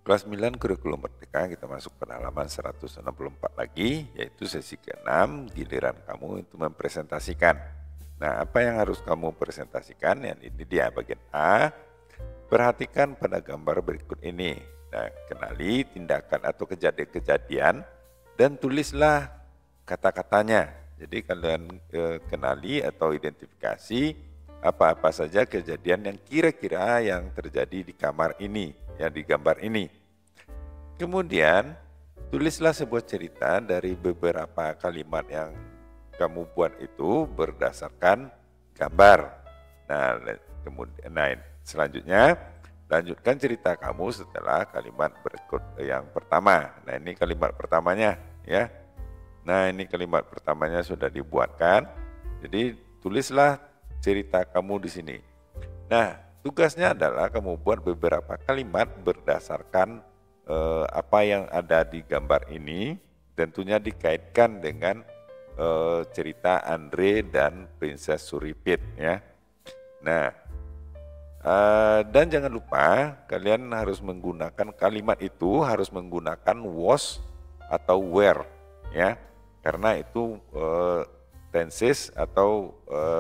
Kelas 9 kurikulum merdeka, kita masuk pada halaman 164 lagi, yaitu sesi ke-6, giliran kamu itu mempresentasikan. Nah, apa yang harus kamu presentasikan? Yang ini dia bagian A. Perhatikan pada gambar berikut ini. Nah, kenali tindakan atau kejadian-kejadian dan tulislah kata-katanya. Jadi kalian kenali atau identifikasi apa-apa saja kejadian yang kira-kira yang terjadi di kamar ini, yang di gambar ini. Kemudian tulislah sebuah cerita dari beberapa kalimat yang kamu buat itu berdasarkan gambar. Nah, kemudian selanjutnya lanjutkan cerita kamu setelah kalimat berikut yang pertama. Nah, ini kalimat pertamanya ya. Nah, ini kalimat pertamanya sudah dibuatkan. Jadi tulislah cerita kamu di sini. Nah, tugasnya adalah kamu buat beberapa kalimat berdasarkan apa yang ada di gambar ini, tentunya dikaitkan dengan cerita Andre dan Princess Suripit ya. Nah, dan jangan lupa kalian harus menggunakan kalimat itu harus menggunakan was atau were ya, karena itu tenses atau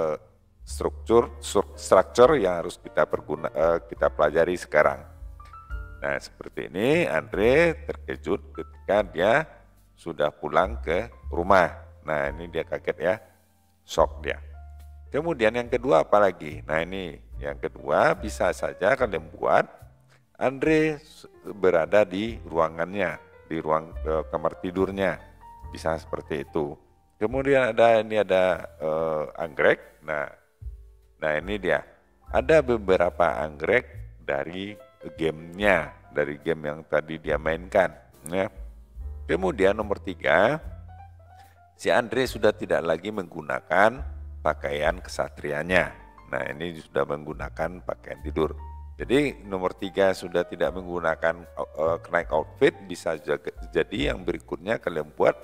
struktur yang harus kita pelajari sekarang. Nah, seperti ini Andre terkejut ketika dia sudah pulang ke rumah. Nah, ini dia kaget ya, shock dia. Kemudian yang kedua apa lagi? Nah, ini yang kedua bisa saja kalian buat Andre berada di ruangannya, di ruang kamar tidurnya. Bisa seperti itu. Kemudian ada anggrek. Nah ini dia. Ada beberapa anggrek dari gamenya, dari game yang tadi dia mainkan. Ya. Kemudian nomor 3, si Andre sudah tidak lagi menggunakan pakaian kesatrianya. Nah, ini sudah menggunakan pakaian tidur. Jadi nomor 3 sudah tidak menggunakan night outfit, bisa jadi yang berikutnya kalian buat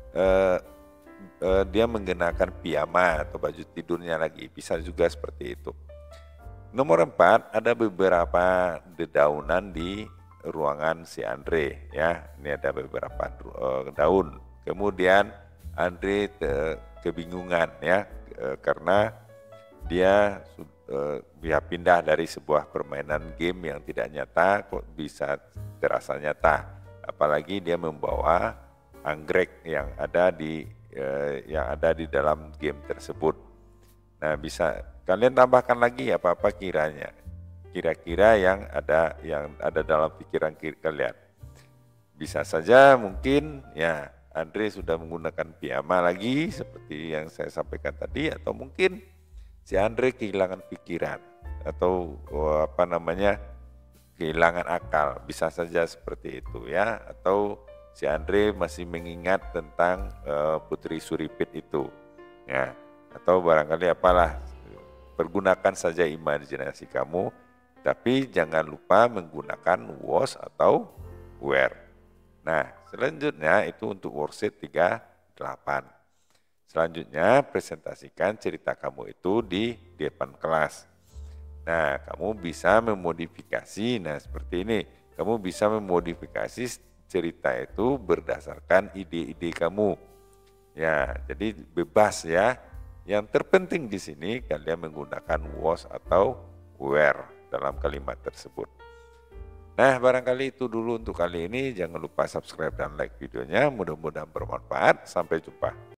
dia menggunakan piyama atau baju tidurnya lagi, bisa juga seperti itu. Nomor 4, ada beberapa dedaunan di ruangan si Andre ya. Ini ada beberapa daun. Kemudian Andre kebingungan ya karena dia pindah dari sebuah permainan game yang tidak nyata kok bisa terasa nyata. Apalagi dia membawa anggrek yang ada di dalam game tersebut. Nah, bisa kalian tambahkan lagi apa-apa kira-kira yang ada dalam pikiran kalian. Bisa saja mungkin ya Andre sudah menggunakan piyama lagi seperti yang saya sampaikan tadi, atau mungkin si Andre kehilangan pikiran atau kehilangan akal, bisa saja seperti itu ya, atau si Andre masih mengingat tentang Putri Suripit itu ya, atau barangkali apalah. Pergunakan saja imajinasi kamu, tapi jangan lupa menggunakan was atau were. Nah, selanjutnya itu untuk worksheet 38. Selanjutnya presentasikan cerita kamu itu di depan kelas. Nah, kamu bisa memodifikasi, seperti ini. Kamu bisa memodifikasi cerita itu berdasarkan ide-ide kamu. Ya, jadi bebas ya. Yang terpenting di sini kalian menggunakan was atau were dalam kalimat tersebut. Nah, barangkali itu dulu untuk kali ini. Jangan lupa subscribe dan like videonya. Mudah-mudahan bermanfaat. Sampai jumpa.